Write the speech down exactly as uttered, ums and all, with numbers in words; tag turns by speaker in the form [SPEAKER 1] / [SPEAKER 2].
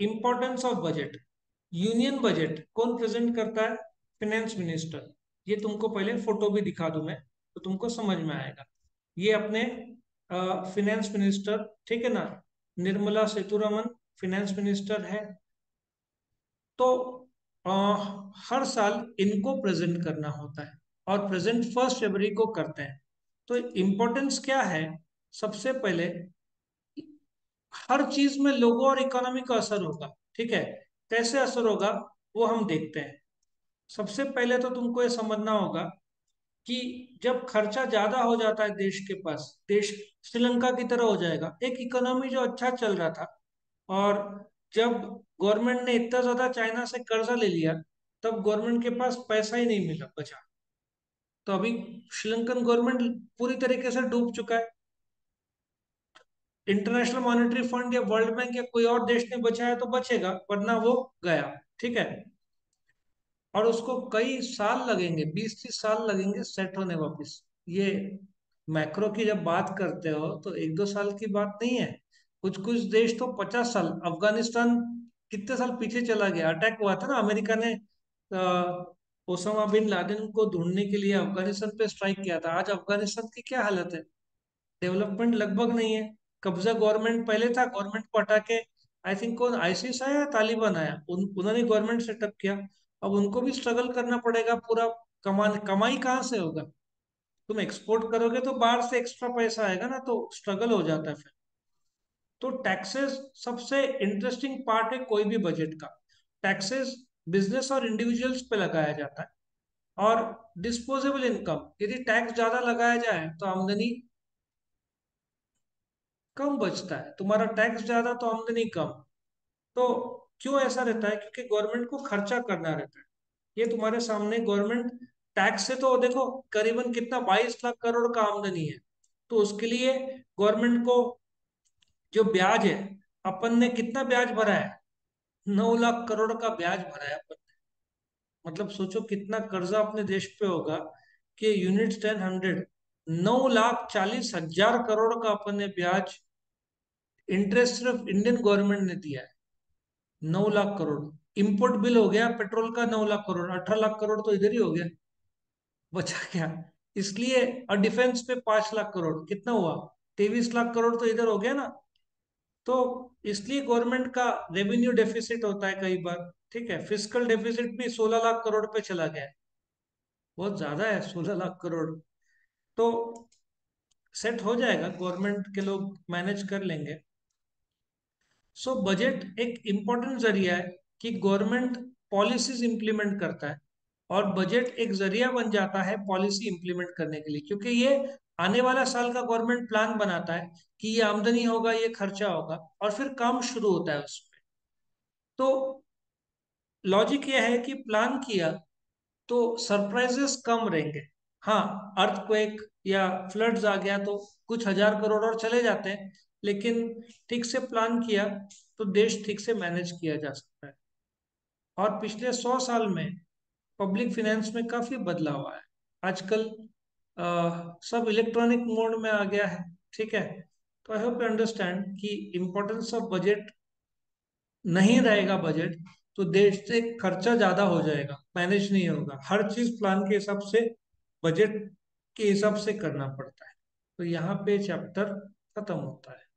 [SPEAKER 1] Importance of budget. Union budget कौन present करता है? Finance minister. ये तुमको पहले फोटो भी दिखा दूं मैं, तो तुमको समझ में आएगा। ये अपने फाइनेंस मिनिस्टर, ठीक है ना, निर्मला सीतारमन फाइनेंस मिनिस्टर है। तो अ, हर साल इनको प्रेजेंट करना होता है और प्रेजेंट फर्स्ट फरवरी को करते हैं। तो इम्पोर्टेंस क्या है? सबसे पहले हर चीज में लोगों और इकोनॉमी का असर होगा। ठीक है, कैसे असर होगा वो हम देखते हैं। सबसे पहले तो तुमको ये समझना होगा कि जब खर्चा ज्यादा हो जाता है देश के पास, देश श्रीलंका की तरह हो जाएगा। एक इकोनॉमी जो अच्छा चल रहा था, और जब गवर्नमेंट ने इतना ज्यादा चाइना से कर्जा ले लिया, तब गवर्नमेंट के पास पैसा ही नहीं मिला बचा। तो अभी श्रीलंकन गवर्नमेंट पूरी तरीके से डूब चुका है। इंटरनेशनल मॉनेटरी फंड या वर्ल्ड बैंक या कोई और देश ने बचाया तो बचेगा, वरना वो गया। ठीक है, और उसको कई साल लगेंगे, बीस तीस साल लगेंगे सेट होने वापस। ये मैक्रो की जब बात करते हो तो एक दो साल की बात नहीं है। कुछ कुछ देश तो पचास साल। अफगानिस्तान कितने साल पीछे चला गया। अटैक हुआ था ना, अमेरिका ने अ, ओसामा बिन लादेन को ढूंढने के लिए अफगानिस्तान पे स्ट्राइक किया था। आज अफगानिस्तान की क्या हालत है? डेवलपमेंट लगभग नहीं है। कब्जा गवर्नमेंट पहले था, गवर्नमेंट को हटा के आई थिंक कौन आईसीस आया या तालिबान आया, उन उन्होंने गवर्नमेंट सेटअप किया। अब उनको भी स्ट्रगल करना पड़ेगा पूरा। कमान कमाई कहाँ से होगा? तुम एक्सपोर्ट करोगे तो बाहर से एक्स्ट्रा पैसा आएगा ना, तो स्ट्रगल हो जाता है फिर। तो टैक्सेस सबसे इंटरेस्टिंग पार्ट है कोई भी बजट का। टैक्सेस बिजनेस और इंडिविजुअल्स पे लगाया जाता है। और डिस्पोजेबल इनकम, यदि टैक्स ज्यादा लगाया जाए तो आमदनी कम बचता है। तुम्हारा टैक्स ज्यादा तो आमदनी कम। तो क्यों ऐसा रहता है? क्योंकि गवर्नमेंट को खर्चा करना रहता है। ये तुम्हारे सामने गवर्नमेंट टैक्स से तो देखो करीबन कितना बाईस लाख करोड़ का आमदनी है। तो उसके लिए गवर्नमेंट को जो ब्याज है, अपन ने कितना ब्याज भरा है? नौ लाख करोड़ का ब्याज भरा है अपन ने। मतलब सोचो कितना कर्जा अपने देश पे होगा कि यूनिट टेन हंड्रेड, नौ लाख चालीस हजार करोड़ का अपन ने ब्याज इंटरेस्ट सिर्फ इंडियन गवर्नमेंट ने दिया है। नौ लाख करोड़। इंपोर्ट बिल हो गया पेट्रोल का नौ लाख करोड़, अठारह लाख करोड़ तो इधर ही हो गया। बचा क्या? इसलिए, और डिफेंस पे पांच लाख करोड़, कितना हुआ? तेईस लाख करोड़ तो इधर हो गया ना। तो इसलिए गवर्नमेंट का रेवेन्यू डेफिसिट होता है कई बार। ठीक है, फिजिकल डेफिसिट भी सोलह लाख करोड़ पे चला गया है। बहुत ज्यादा है सोलह लाख करोड़। तो सेट हो जाएगा, गवर्नमेंट के लोग मैनेज कर लेंगे। सो बजट एक इम्पोर्टेंट जरिया है कि गवर्नमेंट पॉलिसीज इंप्लीमेंट करता है। और बजट एक जरिया बन जाता है पॉलिसी इंप्लीमेंट करने के लिए, क्योंकि ये आने वाला साल का गवर्नमेंट प्लान बनाता है कि ये आमदनी होगा, ये खर्चा होगा, और फिर काम शुरू होता है उसमें। तो लॉजिक ये है कि प्लान किया तो सरप्राइजेस कम रहेंगे। हाँ, अर्थक्वेक या फ्लड्स आ गया तो कुछ हजार करोड़ और चले जाते हैं, लेकिन ठीक से प्लान किया तो देश ठीक से मैनेज किया जा सकता है। और पिछले सौ साल में पब्लिक फाइनेंस में काफी बदलाव आया है। आजकल अ, सब इलेक्ट्रॉनिक मोड में आ गया है। ठीक है, तो आई होप यू अंडरस्टैंड कि इम्पोर्टेंस ऑफ बजट नहीं रहेगा बजट, तो देश से खर्चा ज्यादा हो जाएगा, मैनेज नहीं होगा। हर चीज प्लान के हिसाब से, बजट के हिसाब से करना पड़ता है। तो यहाँ पे चैप्टर खत्म होता है।